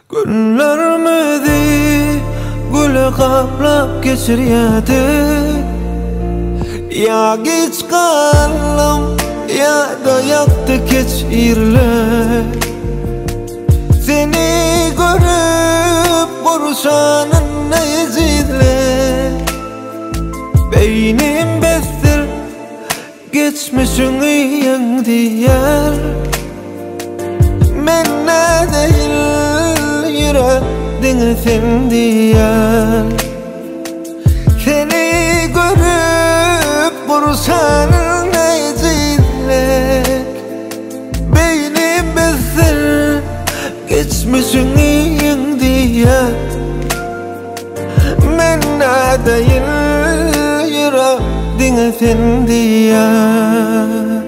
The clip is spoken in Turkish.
Günlerimizi güle kaplap geçiriyorduk. Ya geç kaldım ya da yaktı geçirler. Seni görüp vuruşanın nezidler. Beynim bestir geçmişini yendiyer. Men ne değil yüreğine sen diyer. Seni görüp vuruşanın nezidler. Beynim bestir geçmişini yendiyer. Men ne değil yüreğine sen diyer.